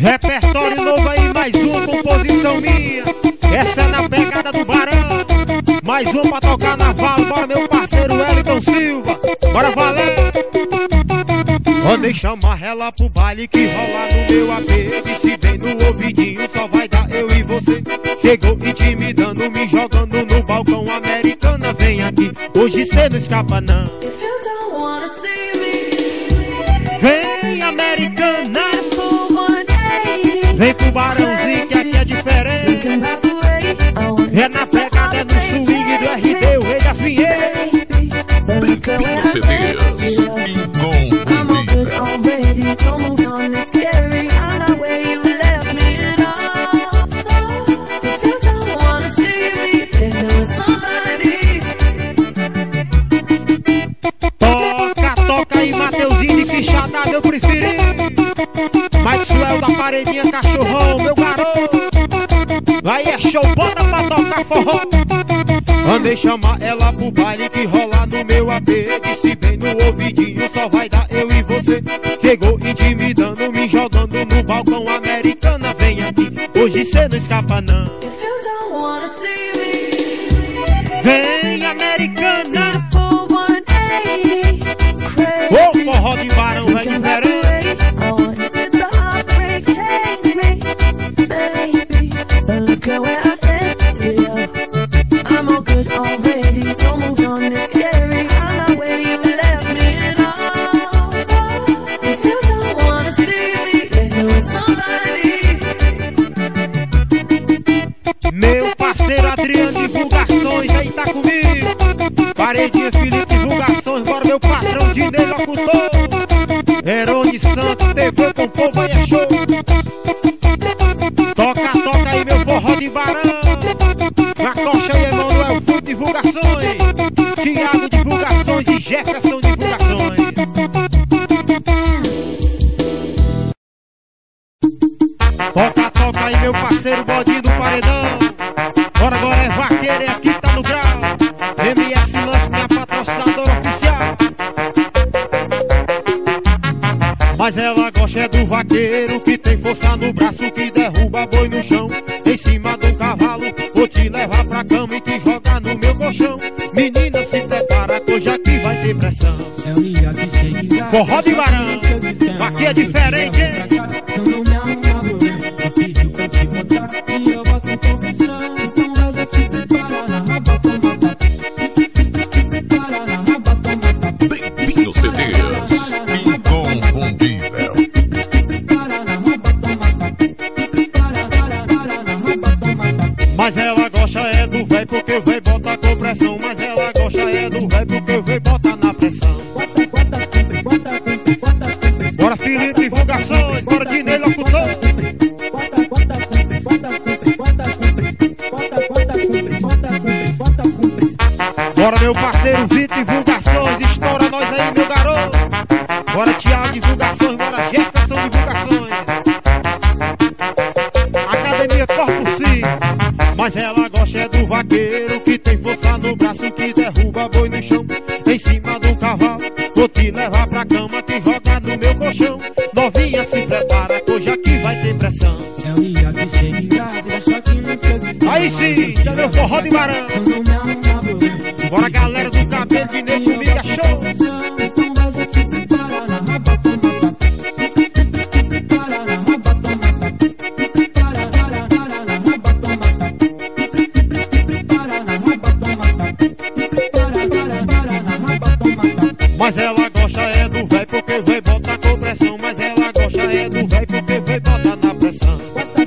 Repertório novo aí, mais uma composição minha. Essa é na pegada do Barão. Mais uma pra tocar na vala. Bora meu parceiro Wellington Silva. Bora valer. Mandei chamar ela pro baile que rola no meu AP. Disse bem no ouvidinho, só vai dar eu e você. Chegou intimidando, me jogando no balcão. Americana, vem aqui, hoje cê não escapa não. Vem americana, vem pro Barãozinho que aqui é diferente. É na pegada, é no swing do RD, o rei da Finheira. Pino CDs, inconfundível. Toca aí, Mateuzinho de Quixadá, meu preferido. Maxwell da paredinha, cachorrão, meu garoto. Aí é show, bora pra tocar forró. Mandei chamar ela pro baile que rola no meu AP. Disse bem no ouvidinho, só vai dar eu e você. Chegou intimidando, me jogando no balcão. Americana, vem aqui, hoje cê não escapa não. Vem americana, ô forró de Barão, vai diferente. Meu parceiro Adriano Divulgações, aí tá comigo. Paredinha Felipe Divulgações, bora meu patrão Dinei Locutor. Herone Santos, TV com povo, aí é show. Toca aí meu forró de Barão. Na coxa e Emanuel Fundo Divulgações, Thiago Divulgações e Jefferson Divulgações. Toca aí meu parceiro Bodinho do Paredão. Bora agora é vaqueiro, é aqui que tá no grau. MS Lanche, minha patrocinadora oficial. Mas ela gosta é do vaqueiro que tem força no braço, que derruba boi no chão. Em cima de um cavalo, vou te levar pra cama e te jogar no meu colchão. Menina, se prepara que hoje aqui vai ter pressão. Forró de Barão, aqui é diferente, hein? Pino CDs, inconfundível. Mas ela gosta é do véi porque o véi bota com pressão. Mas ela gosta é do véi porque o véi bota na pressão. Bora Felipe Divulgações, bora Dinei Locutor. Bora meu parceiro Vitor Divulgações, estoura nós aí meu garoto. Bora Thiago Divulgações, bora Jefferson Divulgações. Academia Corpo Sim. Mas ela gosta é do vaqueiro que tem força no braço, que derruba boi no chão. Em cima de um cavalo, vou te levar pra cama, te jogar no meu colchão. Novinha, se prepara que hoje aqui vai ter pressão. Aí sim, já meu forró de Barão. Bora galera do cabelo de negro comigo, é show. Mas ela gosta é do véi porque o véi bota com pressão. Mas ela gosta é do véi porque o véi bota na pressão.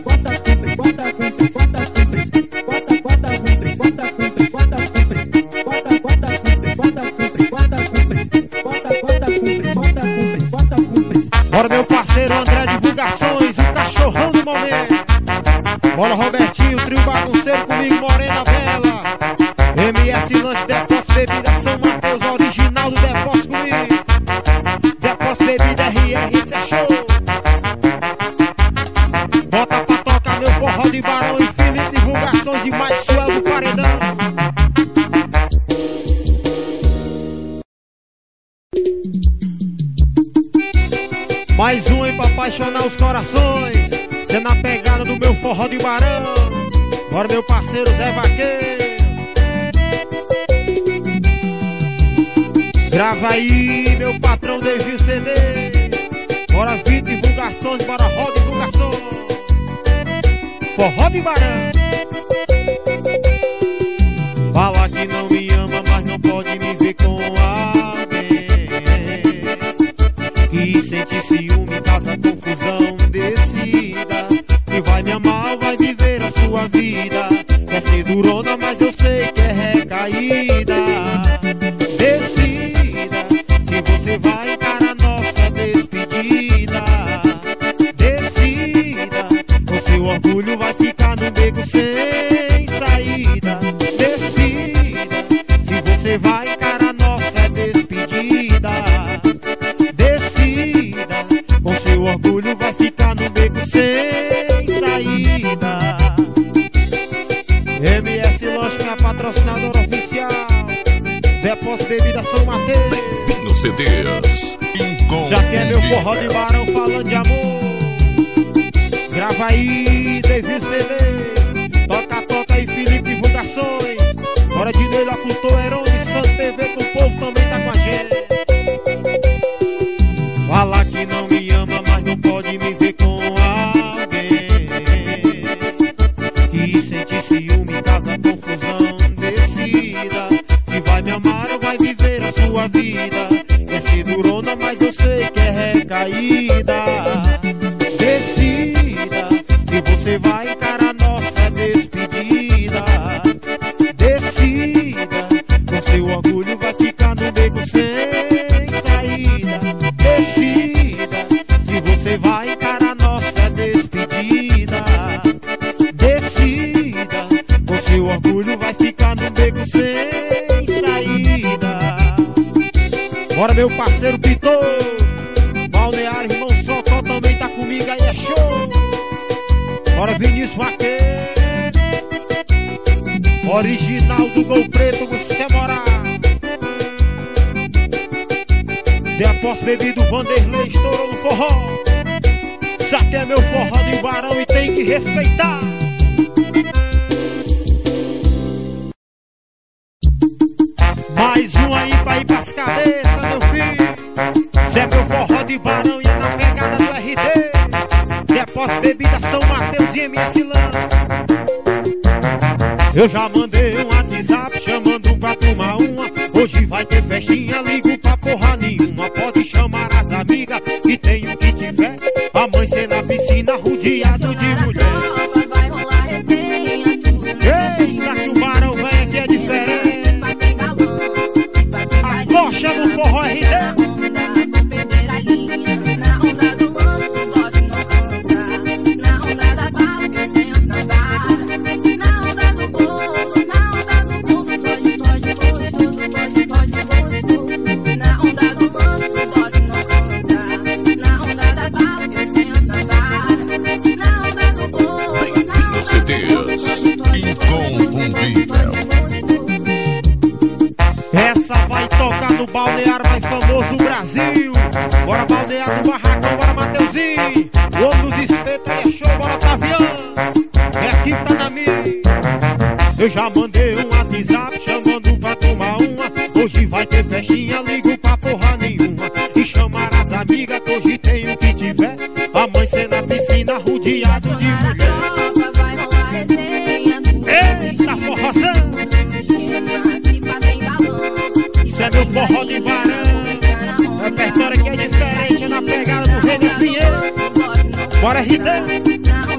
Bora meu parceiro André Divulgações, o cachorrão do momento. Bora Robertinho, trio bagunceiro comigo, Morena Bela. MS Lanche, Depósito Bebida São Mateus, original do Depósito comigo. Depósito Bebida RR, isso é show. Bota pra tocar meu forró de Barão e Felipe Divulgações e Maxwell do Paredão. Mais um, hein, pra apaixonar os corações. Cê na pegada do meu forró de barão. Bora meu parceiro Zé Vaqueiro. Grava aí meu patrão Devil CDs. Bora 20 divulgações, bora roda divulgações. Forró de barão. Fala que não me ama, mas não pode me ver com alguém que sente ciúme, causa confusão. Decida que vai me amar ou vai viver a sua vida. Quer ser durona, mas eu sei que é recaída. Decida se você vai encarar nossa despedida. Decida, o seu orgulho vai ficar no beco sem saída. Decida se você vai encarar nossa despedida. Decida, com seu orgulho vai ficar no beco sem saída. MS Lanche é a patrocinadora oficial. Depósito Bebida São Mateus. Pino CDs. Já que é meu forró de barão falando de amor. Grava aí, Devil CDs. Toca aí, Felipe Divulgações. Bora de Neila Cultor, Herone, Santo TV, que o povo também tá com a gente. Fala que não me ama, mas não pode me ver com alguém que sente ciúme, causa confusão. Decida se vai me amar ou vai viver a sua vida. Quer ser durona, mas eu sei que é recaída. Decida se você vai encarar nossa despedida. Decida, com seu orgulho vai ficar no beco sem saída. Decida se você vai encarar nossa despedida. Decida, com seu orgulho vai ficar no beco sem saída. Bora meu parceiro Pitor, Balneário, irmão Socó também tá comigo aí, é show. Bora Vinícius Vaqueiro, original do Gol Preto, você morar. Depósito Bebido Vanderlei, estourou no forró. Isso aqui é meu forró de barão e tem que respeitar. Mais um aí pra ir pras cabeças, meu filho. Cê é meu forró de barão e é na pegada do RD. Depósito Bebida São Mateus e MS Lanche. Eu já mandei um WhatsApp chamando pra tomar uma. Hoje vai ter festinha, ligo pra porra nenhuma. Pode chamar as amigas que tem o que tiver. Amanhecer na piscina rodeado de mulher. Eita, que o barão vem aqui é diferente. A coxa no forró RD. CDs inconfundível. Essa vai tocar no balneário mais famoso do Brasil. Bora Balneário do Barracão, bora Mateuzinho. O homem dos espetos é show, bora Taviano. É aqui que tá na minha. Eu já mandei um WhatsApp chamando pra tomar uma. Hoje vai ter festinha, ligo pra porra nenhuma. E chamar as amigas que hoje tem o que tiver. Amanhecer na piscina rodeado de mulher. Eita, forrozão! Isso é meu forró de barão. O repertório aqui é diferente, é na pegada do Rei dos Pinheiros. Bora RD!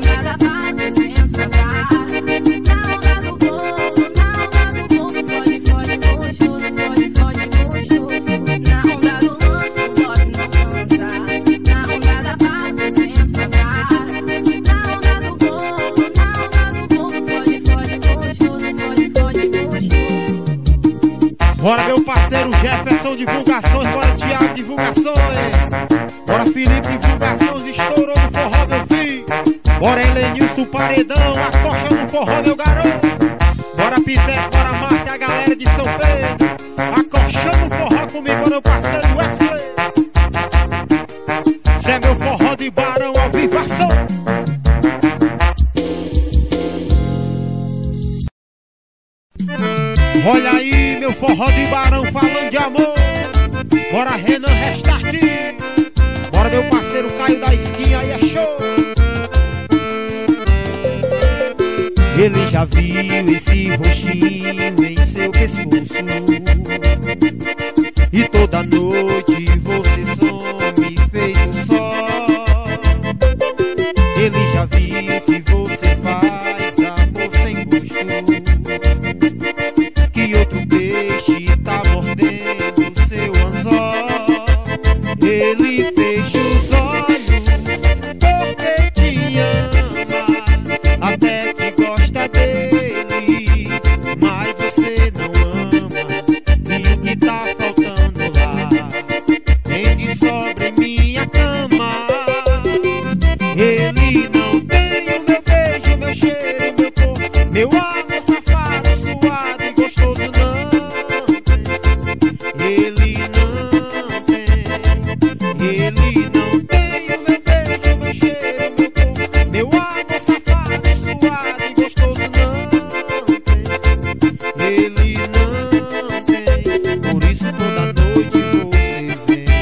Bora meu parceiro Jefferson Divulgações, bora Thiago Divulgações, bora Felipe Divulgações, estourou no forró meu filho. Bora Helenilson Paredão, a coxa no forró meu garoto. Bora Piteco, bora Marta, a galera de São Pedro, acochando o forró comigo, bora meu parceiro Wesley. Cê é meu forró de barão ao vivação. paredinha aí é show. Ele já viu esse roxinho em seu pescoço, e toda noite você some feito só. Ele já viu que você faz amor sem gosto, que outro peixe tá mordendo seu anzol. Ele fecha os olhos porque te ama, até que gosta dele, mas você não ama. E o que tá faltando lá tem de sobra em minha cama. Ele não tem o meu beijo, meu cheiro, meu corpo, meu amor safado, suado e gostoso, não tem. Ele não tem. Ele não tem o meu beijo, meu cheiro, meu corpo, meu amor safado, suado e gostoso, não tem. Ele não tem. Por isso toda noite você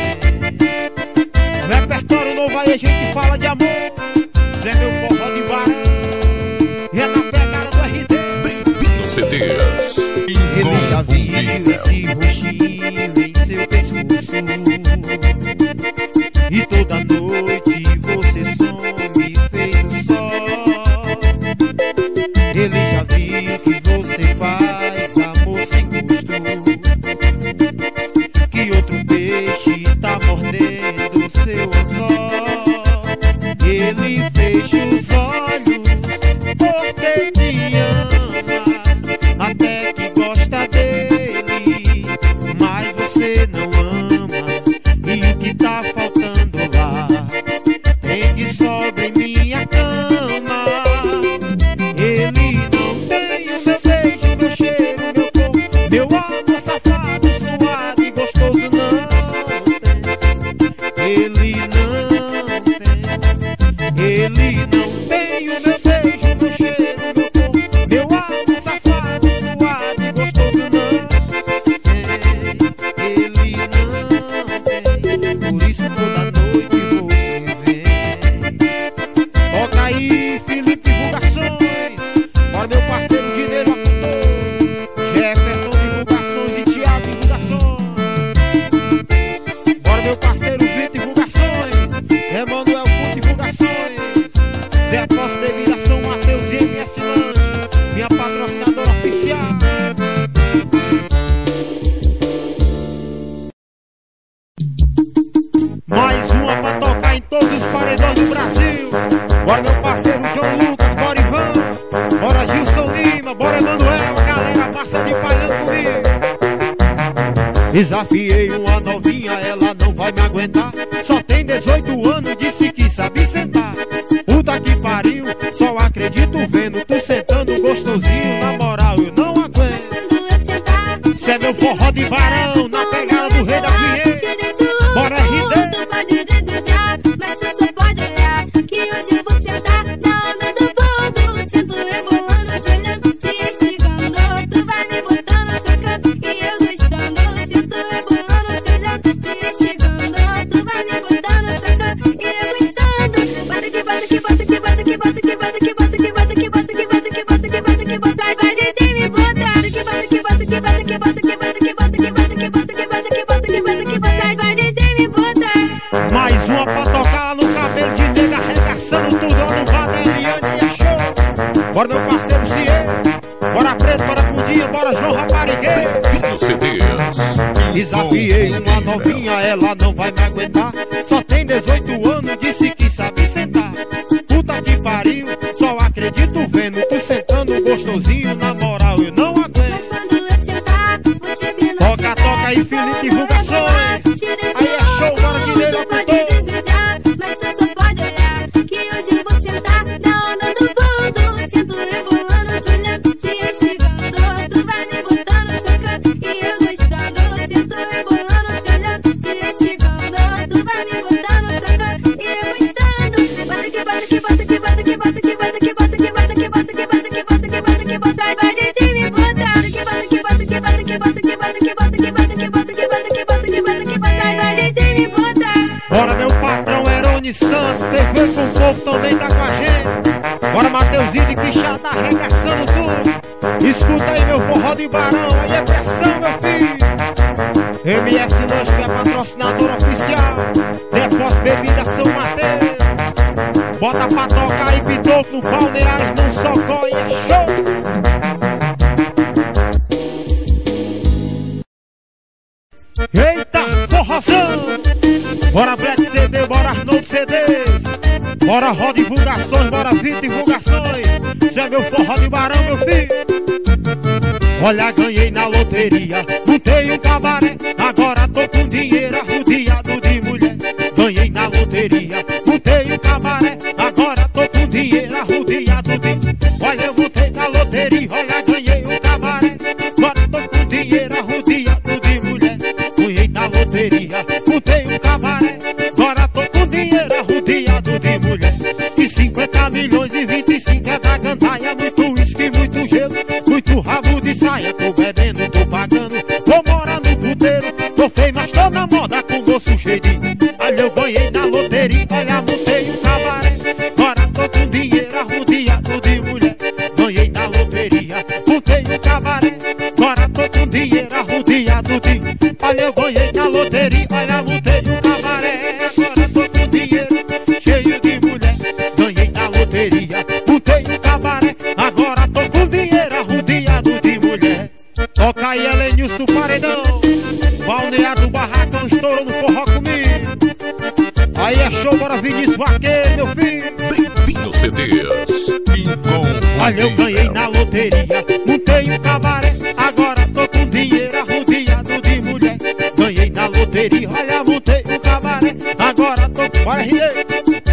vem. Repertório novo aí, a gente fala de amor. Zé meu forró de barão, e é na pegada do RD. Bem-vindo CDs Ele já viu Inconfundível. esse roxinho em seu pescoço, e toda noite você some feito só. Ele já viu que você faz amor sem gosto, que outro peixe tá mordendo seu anzol. Ele fecha os olhos porque te ama, até que gosta dele, mas você não ama. E o que tá faltando lá tem de sobra em minha cama. Ele não tem o meu beijo, meu cheiro, meu corpo, meu amor safado, suado e gostoso, não tem. Ele não tem. Ele não tem o meu beijo, meu cheiro, meu corpo, meu amor safado, suado e gostoso, não tem. Ele não tem. Por isso toda noite você vem. Toca aí, Felipe Divulgações. Bora meu parceiro Dinheiro Acutor, Jefferson Divulgações e Thiago Divulgações. Bora meu parceiro Vitor Divulgações, Emanuel Fundo Divulgações, Depósito de Viração, Matheus e MS Lanche, minha patrocinadora oficial. Mais uma pra tocar em todos os paredões do Brasil. Bora meu parceiro John Lucas, bora Ivan, bora Gilson Lima, bora Emanuel, galera massa de palhão comigo. Desafiei uma novinha, ela não vai me aguentar, só tem 18 anos, disse que sabe sentar. Puta que pariu, só acredito vendo tu sentando gostosinho, na moral eu não aguento. Cê é meu forró de varão, na pegada do rei da Pinheira. Bora RD. Tu pode desejar, mas tu só pode olhar, que hoje eu vou sentar na onda do ponto. Sinto rebolando, te olhando, te instigando. Tu vai me botando no seu canto e eu gostando. Sinto rebolando, te olhando, te instigando. Tu vai me botando no seu canto e eu gostando. Bota que bota que bota que bota que bota que bota que bota que bota que bota que bota que bota que bota que bota. Vai de me botar que bota que bota que bota que bota que bota que bota que bota que bota que bota que bota que bota que bota. Vai de me botar. Mais uma pra tocar no cabelo de nega, arregaçando tudo lá no Vadeliane e é show. Bora meu parceiro Ciê, bora Preto, bora Pudinha, bora João Raparigueiro. Bem-vindo CDs Desafiei uma Inconfundível. novinha, ela não vai me aguentar, só tem 18 anos, disse que sabe sentar. Puta que pariu, só acredito vendo tu sentando gostosinho, na moral eu não aguento. Mas quando eu sentar, vou te hipnotizar. Toca aí, Felipe Divulgações. Aí é show, bora Dinheiro Tu pode Acutor. desejar, mas tu só pode olhar, que hoje eu vou sentar na onda do ponto. Sinto rebolando, te olhando, te instigando. Tu vai me botando no seu canto e eu gostando. Sinto rebolando, te olhando, te instigando. Tu vai me botando no seu canto e eu gostando. Bota que bota que bota que bota que bota que bota que bota que bota que bota que bota que bota que bota que bota. Vai de me botar que bota que bota que bota que bota que bota que bota que bota que bota que bota que bota que bota que bota. Vai de me botar. Bora meu patrão Herone Santos, ver com o povo também tá com a gente. Bora Mateuzinho de Quixadá arregaçando tudo. Escuta aí meu forró de Barão, aí é pressão meu filho. MS Lanche que é patrocinador oficial. Depósito Bebida São Mateus. Bota pra tocar aí Pitoco no Balneário, não socó e é show. Eita, forrozão! Bora Black CD, bora Arnold CDs. Bora Ró Divulgações, bora Vito Divulgações. Isso é meu forró de Barão, meu filho. Olha, ganhei na loteria, montei um cabaré. Agora tô com dinheiro arrodeado de mulher. Ganhei na loteria, montei um cabaré. Agora tô com dinheiro arrodeado de... Olha, eu montei na loteria, olha, ganhei um cabaré. Agora tô com dinheiro arrodeado de mulher. Ganhei na loteria, montei um cabaré. Agora tô com dinheiro arrodeado de mulher. E 50 milhões e 25 é da gandaia. Muito uísque, muito gelo, muito rabo de saia. Tô bebendo, tô pagando, vou morar no puteiro. Tô feio, mas tô na moda com gosto cheio de... Olha, eu ganhei na loteria, olha, montei um cabaré. Agora tô com dinheiro arrodeado de mulher. Ganhei na loteria, montei um cabaré. Agora tô com dinheiro arrodeado de... Olha, eu ganhei na loteria, olha, montei um cabaré. Agora tô com dinheiro cheio de mulher. Ganhei na loteria, montei um cabaré. Agora tô com dinheiro arrodeado de mulher. Toca aí, Helenilson Paredão. Balneário do Barracão estourou no forró comigo. Aí é show, bora Vinícius Vaqueiro, meu filho. Bem-vindo CDs. Olha, eu ganhei na loteria, montei um cabaré. Agora tô com dinheiro arrodeado de mulher. Ganhei na loteria, olha, montei um cabaré. Agora tô com... Bora, Rinei.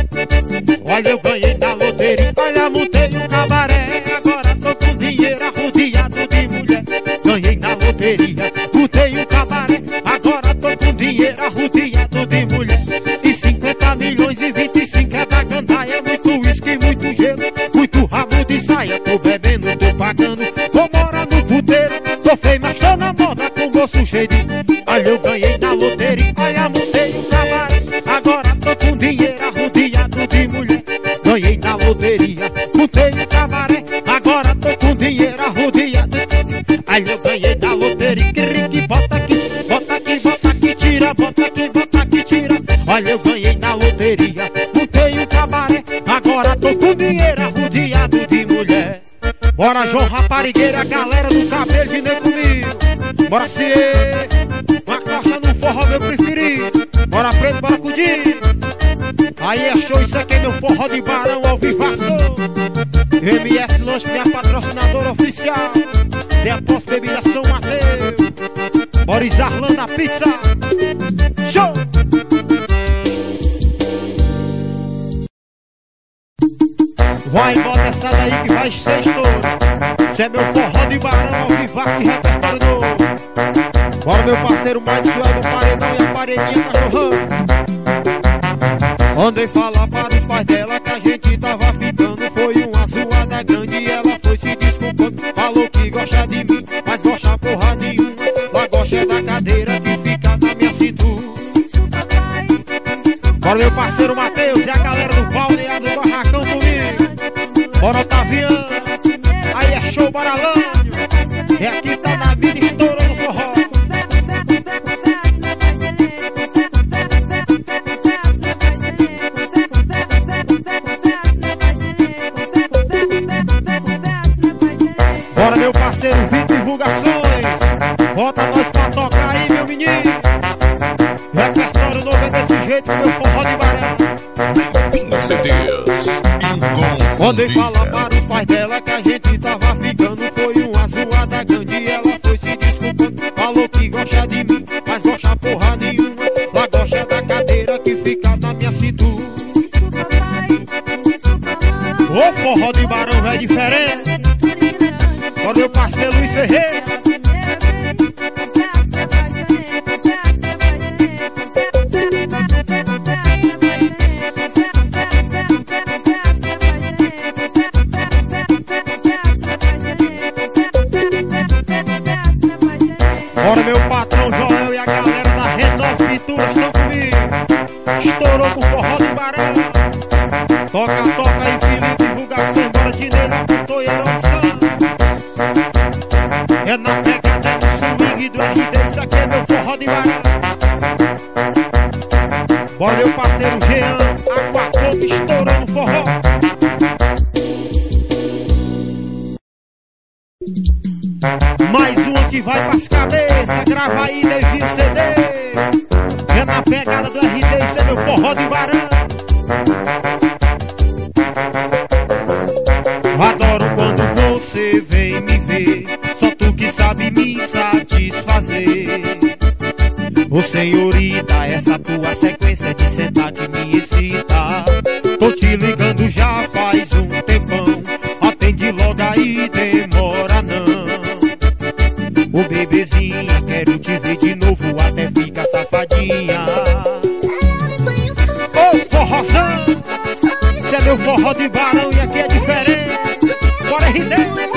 Olha, eu ganhei na loteria, olha, montei um cabaré. Agora tô com dinheiro arrodeado de mulher. Ganhei na loteria, montei um cabaré. Agora tô com dinheiro arrodeado de mulher. E 50 milhões e 25 é da gandaia. Muito uísque, muito gelo, muito rabo de saia. Tô bebendo, tô pagando, vou morar no puteiro. Tô feio, mas tô na moda com gosto cheio de... Olha, eu ganhei na loteria, olha, montei um cabaré. Agora tô com dinheiro arrodeado de mulher. Ganhei na loteria, montei um cabaré. Agora tô com dinheiro arrodeado. Olha, eu ganhei na loteria, que bota aqui, bota aqui, bota aqui, tira, bota aqui, bota aqui, tira. Olha, eu ganhei na loteria, montei um cabaré. Agora tô com dinheiro arrodeado de mulher. Bora João Raparigueira, a galera do cabelo, vem comigo. Bora Ciê, uma coxa no forró meu preferido. Bora Preto, bora Cudir. Aí é show, isso aqui é meu forró de Barão ao vivaço. MS Lanche, minha patrocinadora oficial. Depósito Bebida São Mateus. Bora Isarlanda Pizza. Show! Vai, bota essa daí que vai ser estouro. Isso é meu forró de Barão ao vivaço de repertório novo. Bora meu parceiro Maxwell do Paredão e a paredinha cachorrão. Andei falar para os pais dela que a gente tava ficando. Foi uma zoada grande e ela foi se desculpando. Falou que gosta de mim, mas gosta porra nenhuma. Ela gosta da cadeira que fica na minha cintura. Bora meu parceiro Mateus e a galera do Balneário do Barracão comigo. Bora Otaviano, aí é show, bora Lânio. É aqui tá na vida, estourou no forró. Bora meu parceiro Vito Divulgações. Bota nós pra tocar aí, meu menino. Repertório novo é desse jeito, meu forró de Barão. Bem-vindo CDs. Andei falar para os pais dela que a gente tava ficando. Foi uma zoada grande e ela foi se desculpando. Falou que gosta de mim, mas gosta porra nenhuma. Ela gosta da cadeira que fica na minha cintura. Ô forró de Barão é diferente. Bora meu parceiro Luiz Ferreira. Bora meu patrão Joel e a galera da Renove Pintura estão comigo. Estourou com forró de Barão. Toca aí, Felipe, divulgação, bora de nele, cantor e erupção. É na pegada do swing do RD, isso aqui é meu forró de barão. Bora meu parceiro Jean, água fogo estourando forró. Mais uma que vai pras cabeças, grava aí, Devinho CD. É na pegada do RD, isso é meu forró de barão. Adoro quando você vem me ver, só tu que sabe me satisfazer. Ô senhorita, essa tua sequência de sentar que me excita. Tô te ligando já faz um tempão, atende logo aí, demora não. Ô bebezinha, quero te ver de novo, até fica safadinha. Ô forrozão, esse é meu forró de barão e aqui é diferente. Bora RD.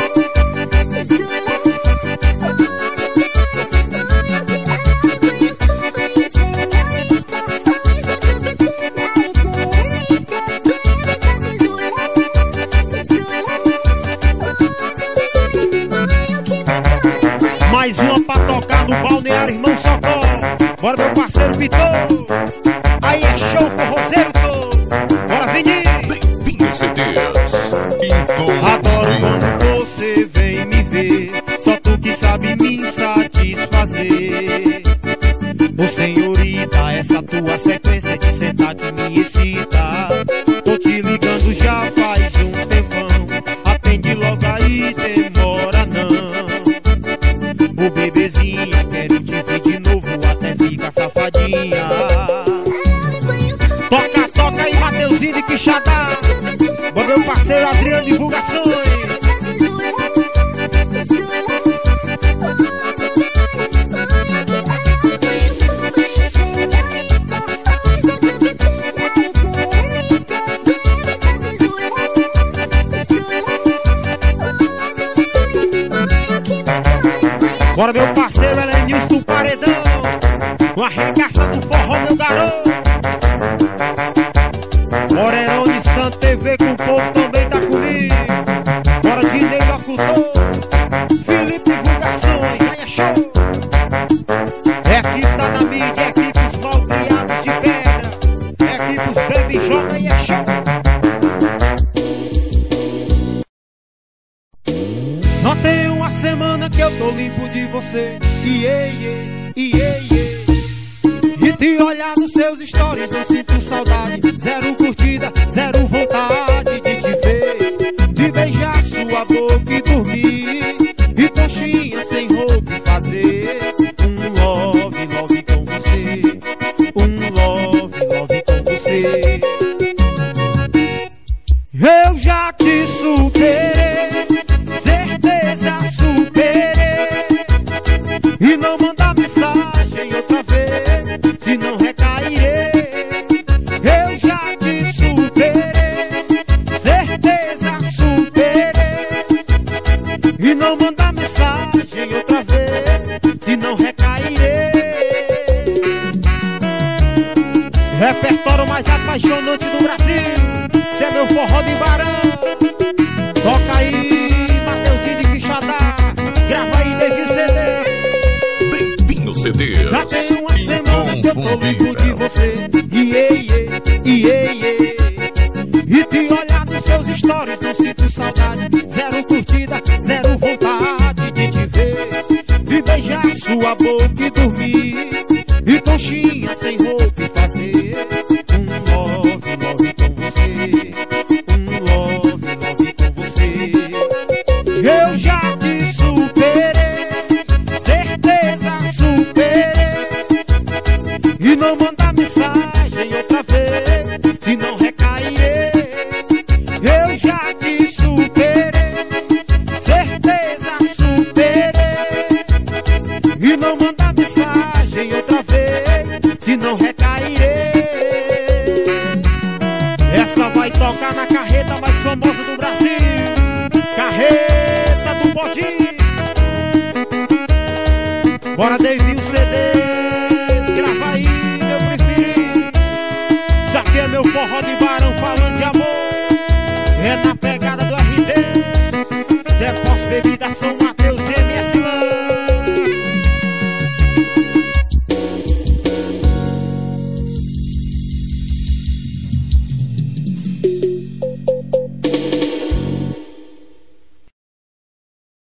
Mais uma pra tocar no balneário Irmão Socorro. Bora meu parceiro Vitor. Aí é show forrozeiro todo. Bora Vinícius. Devinho CDs. Adoro quando você vem me ver, só tu que sabe me satisfazer. Ô senhorita, essa tua sequência de sentar que me excita. Tô te ligando já faz um tempão, atende logo aí, demora não. Ô bebezinha, quero te ver de novo, até fica safadinha. Toca aí, Mateuzinho de Quixadá. Bora meu parceiro Adriano Divulgações. Bora meu parceiro Helenilson do Paredão, uma arregaça do forró, meu garoto. Morerão de Santa TV com o povo também tá comigo. Bora de Ney Locutor, Felipe Divulgações, aí é show. Equipe tá na mídia, equipes mal criados de pedra, equipes baby joga, aí é show. Não tem uma semana que eu tô limpo de você. E te olhar nos seus stories eu sinto saudade. Zero curtida, zero vontade de te ver, de beijar sua boca e dormir, e coxinha sem roupa e fazer um love, love com você. Um love, love com você. Eu já te superei, certeza superei, e não mandar mensagem outra vez, se não recairei. Eu já te superei, certeza superei, e não mandar mensagem outra vez, se não recairei. Repertório mais apaixonante do Brasil, esse é meu forró de barão. Toca aí, Mateuzinho de Quixadá, grava aí, Devinho CD. Devinho CDs. Já tem uma semana que eu tô limpo de você. E te olhar nos seus stories não sinto saudade. Zero curtida, zero vontade de te ver, de beijar sua boca e dormir, e coxinha sem roupa e fazer um love, love com você. Um love, love com você. Eu já te superei, certeza superei, e não mandar mensagem outra vez, se não recairei. Eu já te superei, certeza superei, e não mandar mensagem outra vez, se não recairei. Essa vai tocar na carreta mais famosa do Brasil, carreta do Bodinho. Bora Devinho CDs, grava aí, meu preferido. Isso aqui é meu forró de barão falando de amor. É na pegada do